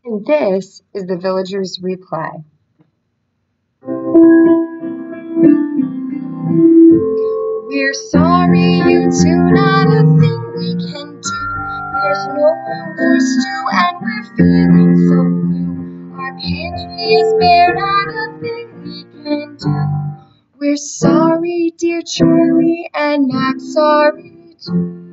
And this is the villagers' reply. We're sorry, you two, not a thing we can do. There's no room for stew and we're feeling so blue. Our pantry is bare, not a thing we can do. We're sorry, dear Charlie, and Max, sorry too.